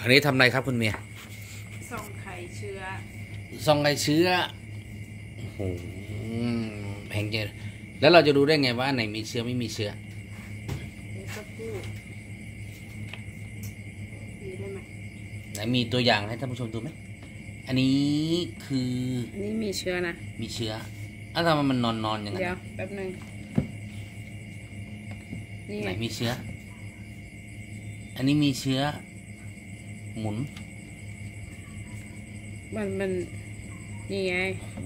อันนี้ทำอะไรครับคุณเมียส่องไข่เชื้อส่องไข่เชื้อโอ้โหแพงเจแล้วเราจะดูได้ไงว่าไหนมีเชื้อไม่มีเชื้อสักครู่มีได้ไหมไหนมีตัวอย่างให้ท่านผู้ชมดูไหมอันนี้คืออันนี้มีเชื้อนะมีเชื้ออ้าวทำไมมันนอนอย่างนั้นเดี๋ยวแป๊บนึงนี่ไหนมีเชื้ออันนี้มีเชื้อหมุนมันนี่ไง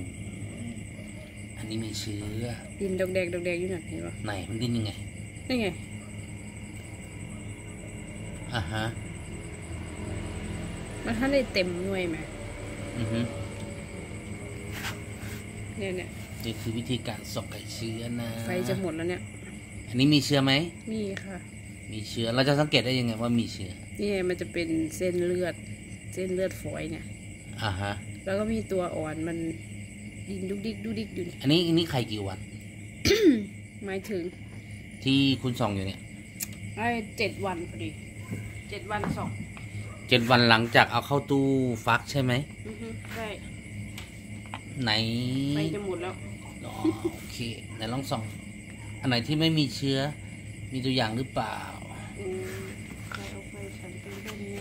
อันนี้มีเชื้อดินดกแดกอยู่หนักเห็นปะไหนมันดินยังไงนี่ไงอ่าฮะมันถ้าได้เต็มหน่วยไหมเนี่ยนี่คือวิธีการส่องไข่เชื้อนะไฟจะหมดแล้วเนี่ยอันนี้มีเชื้อไหมมีค่ะมีเชื้อเราจะสังเกตได้ยังไงว่ามีเชื้อนี่มันจะเป็นเส้นเลือดฝอยเนี่ยอ่าฮะแล้วก็มีตัวอ่อนมันดินดุกดิกอยู่อันนี้ไข่กี่วันหมายถึงที่คุณส่องอยู่เนี่ย 7 วันพอดี7 วันส่อง 7 วันหลังจากเอาเข้าตู้ฟักใช่ไหมใช่ไหนไปจะหมดแล้วโอเคไหนลองส่องอันไหนที่ไม่มีเชื้อมีตัวอย่างหรือเปล่าเอาไปฉันเป็นเรื่องเนี่ย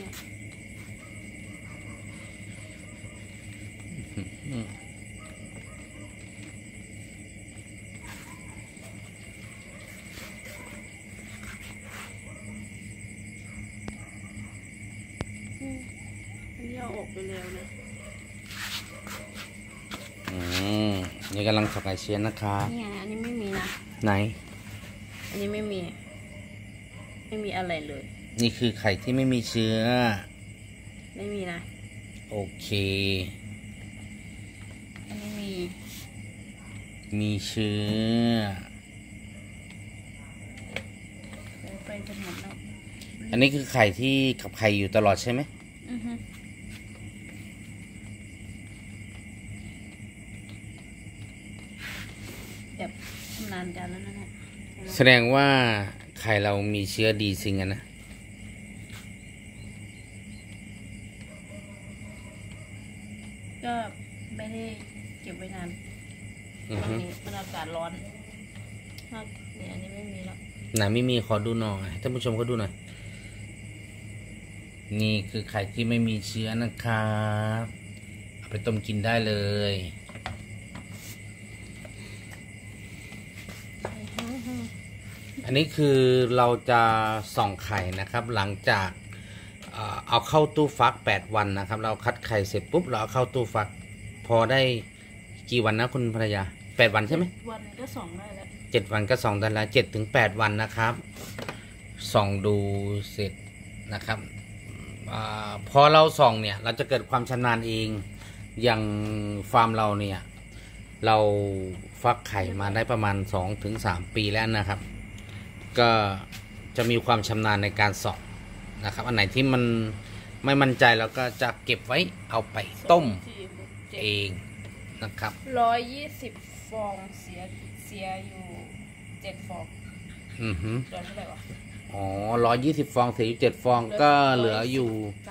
อันนี้เอาออกไปแล้วนะนี่กำลังส่องไข่เชื้อนะคะเนี่ยอันนี้ไม่มีนะไหนอันนี้ไม่มีอะไรเลยนี่คือไข่ที่ไม่มีเชื้อไม่มีนะโอเคอันนี้มีเชื้อไปจะหมดแล้วอันนี้คือไข่ที่กับไข่อยู่ตลอดใช่ไหมแบบนานจังแล้วนะแสดงว่าไข่เรามีเชื้อดีสิงนะก็ไม่ได้เก็บไว้นานตอนนี้มันอากาศร้อนเนี่ยอันนี้ไม่มีแล้วไหนไม่มีขอดูหน่อยท่านผู้ชมเขาดูหน่อยนี่คือไข่ที่ไม่มีเชื้อนะครับเอาไปต้มกินได้เลยอันนี้คือเราจะส่องไข่นะครับหลังจากเอาเข้าตู้ฟัก8 วันนะครับเราคัดไข่เสร็จปุ๊บเราเอาเข้าตู้ฟักพอได้กี่วันนะคุณภรรยา8 วันใช่ไหมวันก็ส่องได้แล้ว 7 วันก็ส่องได้แล้ว7 ถึง 8 วันนะครับส่องดูเสร็จนะครับพอเราส่องเนี่ยเราจะเกิดความชำนาญเองอย่างฟาร์มเราเนี่ยเราฟักไข่มาได้ประมาณ 2-3 ปีแล้วนะครับก็จะมีความชำนาญในการส่องนะครับอันไหนที่มันไม่มั่นใจเราก็จะเก็บไว้เอาไปต้มเองนะครับ 120 ฟองเสียอยู่7 ฟองเท่าไหร่วะอ๋อ120 ฟองเสียอยู่7 ฟองก็เหลืออยู่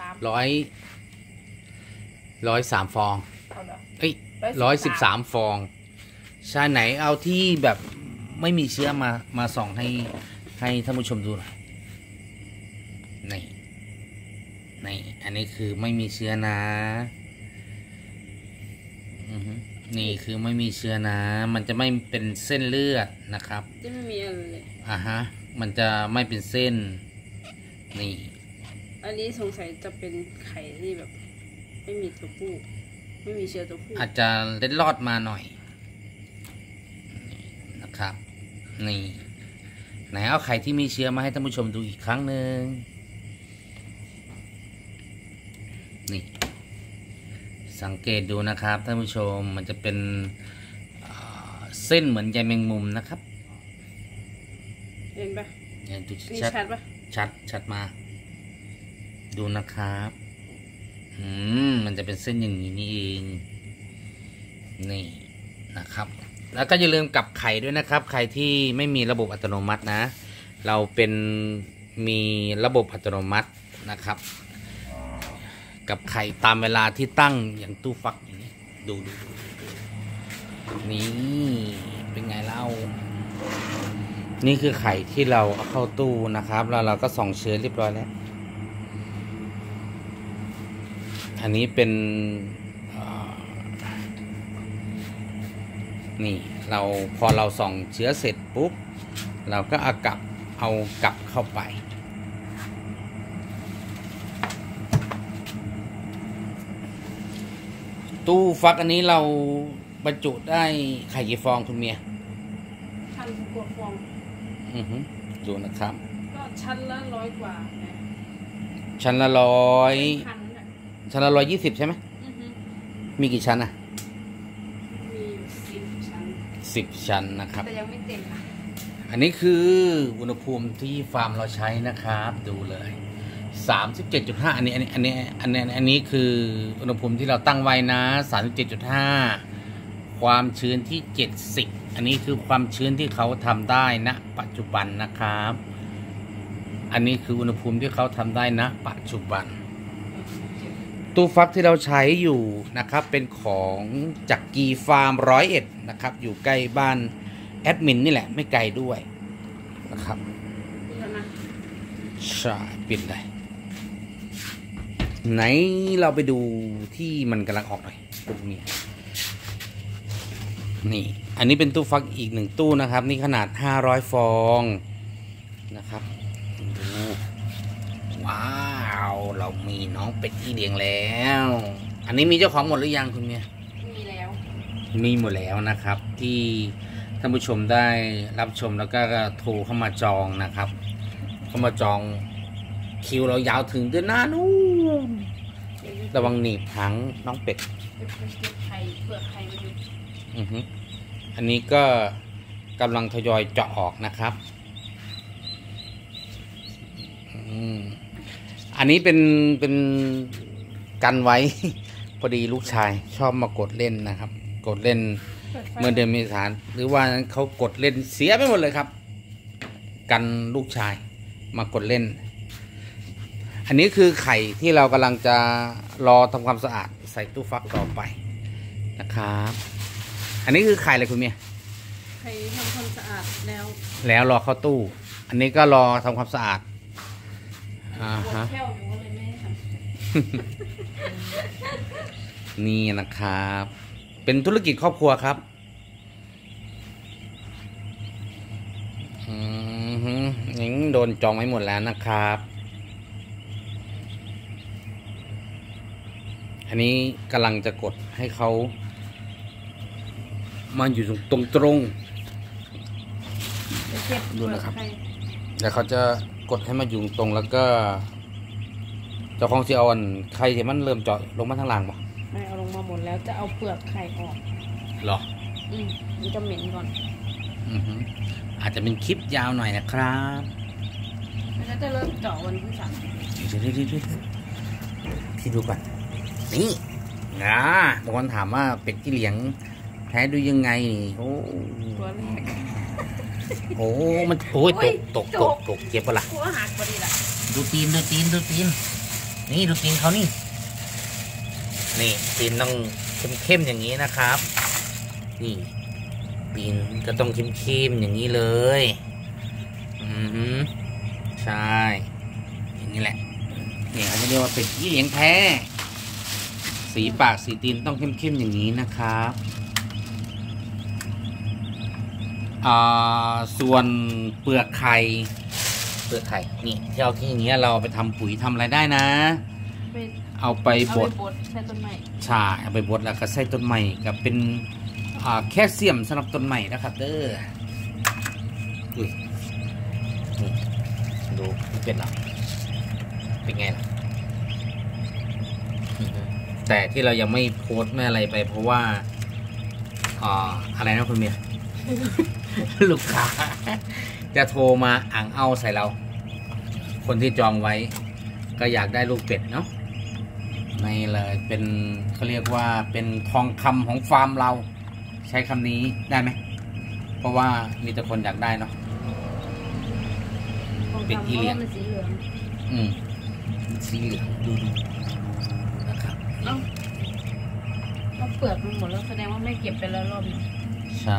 103 ฟอง113 ฟองใช่ไหนเอาที่แบบไม่มีเชื้อมาส่องให้ท่านผู้ชมดูหน่อยนี่อันนี้คือไม่มีเชื้อนะนี่คือไม่มีเชื้อนะมันจะไม่เป็นเส้นเลือดนะครับจะไม่มีอะไรเลยมันจะไม่เป็นเส้นนี่อันนี้สงสัยจะเป็นไข่ที่แบบไม่มีตัวผู้ไม่มีเชื้อตัวผู้อาจจะเล็ดลอดมาหน่อยนะครับนี่ไหนเอาไข่ที่มีเชื้อมาให้ท่านผู้ชมดูอีกครั้งหนึ่งนี่สังเกตดูนะครับท่านผู้ชมมันจะเป็นเส้นเหมือนใยแมงมุมนะครับเห็นปะเห็นดูชัดปะชัดมากดูนะครับมันจะเป็นเส้นอย่างนี้นี่เองนี่นะครับแล้วก็อย่าลืมกับไข่ด้วยนะครับไข่ที่ไม่มีระบบอัตโนมัตินะเรามีระบบอัตโนมัตินะครับกับไข่ตามเวลาที่ตั้งอย่างตู้ฟักอย่างนี้ดูนี่เป็นไงเล่านี่คือไข่ที่เราเอาเข้าตู้นะครับแล้วเราก็ส่องเชื้อเรียบร้อยแล้วอันนี้เป็นนี่เราพอเราส่องเชื้อเสร็จปุ๊บเราก็เอากลับเข้าไปตู้ฟักอันนี้เราบรรจุได้ไข่กี่ฟองคุณเมีย 1,000 กว่าฟองดูนะครับก็ชั้นละ100 กว่าชั้นละ100ชั้นละ120ใช่ไหมมีกี่ชั้นอ่ะมี10 ชั้น 10 ชั้นนะครับแต่ยังไม่เต็มนะอันนี้คืออุณหภูมิที่ฟาร์มเราใช้นะครับดูเลย37.5อันนี้คืออุณหภูมิที่เราตั้งไว้นะ 37.5 ความชื้นที่70อันนี้คือความชื้นที่เขาทำได้ณปัจจุบันนะครับอันนี้คืออุณหภูมิที่เขาทำได้ณปัจจุบันตู้ฟักที่เราใช้อยู่นะครับเป็นของจักรีฟาร์ม101นะครับอยู่ใกล้บ้านแอดมินนี่แหละไม่ไกลด้วยนะครับใช่ปิดเลยไหนเราไปดูที่มันกำลังออกหน่อยตรงนี้นี่อันนี้เป็นตู้ฟักอีก1ตู้นะครับนี่ขนาด500 ฟองนะครับดูว้าวเรามีน้องเป็ดอีเลี้ยงแล้วอันนี้มีเจ้าของหมดหรือยังคุณเมียมีแล้วมีหมดแล้วนะครับที่ท่านผู้ชมได้รับชมแล้วก็โทรเข้ามาจองนะครับเข้ามาจองคิวเรายาวถึงเดือนหน้านู่นระวังหนีบหางน้องเป็ดไข่เปลือกไข่มาอยู่อันนี้ก็กำลังทยอยเจาะออกนะครับอันนี้เป็นกันไว้พอดีลูกชายชอบมากดเล่นนะครับกดเล่นเมื่อเดือนเมษายนหรือว่าเขากดเล่นเสียไปหมดเลยครับกันลูกชายมากดเล่นอันนี้คือไข่ที่เรากำลังจะรอทำความสะอาดใส่ตู้ฟักต่อไปนะครับอันนี้คือไข่อะไรคุณเมียไข่ทำความสะอาดแล้วรอเข้าตู้อันนี้ก็รอทำความสะอาดฮะแค่อยู่ก็เลยไม่ได้ทำนี่นะครับเป็นธุรกิจครอบครัวครับนี่โดนจองไว้หมดแล้วนะครับอันนี้กำลังจะกดให้เขามาอยู่ตรงดูนะครับเดี๋ยวเขาจะกดให้มาอยู่ตรงแล้วก็เจ้าของจะเอาอันไข่ที่มันเริ่มเจาะลงมาทางล่างป่ะไม่เอาลงมาหมดแล้วจะเอาเปลือกไข่ออกหรอมันจะเหม็นก่อนอาจจะเป็นคลิปยาวหน่อยนะครับแล้วจะเริ่มเจาะวันที่ 3พี่ดูก่อนนี่บางคนถามว่าเป็ดที่เลี้ยงแท้ดูยังไงโอ้ตัวแรกโอ้มันโอ้ยตกเจ็บปะล่ะหัวหักพอดีละดูตีนนี่ดูตีนเขานี่ตีนต้องเข้มอย่างนี้นะครับนี่ตีนก็ต้องเข้มอย่างนี้เลยใช่อย่างนี้แหละเนี่ยเขาจะเรียกว่าเป็ดที่เลี้ยงแท้สีปากสีตีนต้องเข้มอย่างนี้นะครับส่วนเปลือกไข่นี่ที่เอาที่อย่างเงี้ยเราไปทำปุ๋ยทำอะไรได้นะเอาไปบดใส่ต้นไม้ใช่เอาไปบดแล้วก็ใส่ต้นไม้กับเป็นแคลเซียมสำหรับต้นไม้นะครับเด้อดูเป็นหรอเป็นไงล่ะแต่ที่เรายังไม่โพสต์ไม่อะไรไปเพราะว่าอะไรนะคุณเมีย ลูกค้าจะโทรมาอ่างเอาใส่เราคนที่จองไว้ก็อยากได้ลูกเป็ดเนาะนี่เลยเป็นเขาเรียกว่าเป็นทองคำของฟาร์มเราใช้คำนี้ได้ไหมเพราะว่ามีแต่คนอยากได้เนาะเป็ดที่เลี้ยงสีเหลืองสีเหลืองดูเอ้าเอาเปลือกมันหมดแล้วแสดงว่าไม่เก็บไปแล้วรอบนึงใช่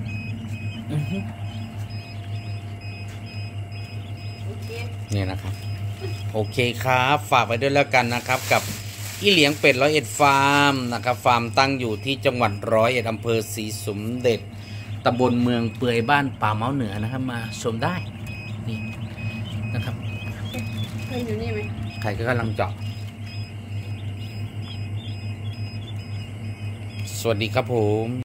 โอเคนี่นะครับ โอเคครับ ฝากไปด้วยแล้วกันนะครับกับอีเหลียงเป็ด101 ฟาร์มนะครับฟาร์มตั้งอยู่ที่จังหวัด101 อำเภอศรีสมเด็จตำบลเมืองเปื่อยบ้านป่าเมาเหนือนะครับมาชมได้นี่นะครับเพื่อนอยู่นี่ไหมใครก็กำลังเจาะสวัสดีครับผม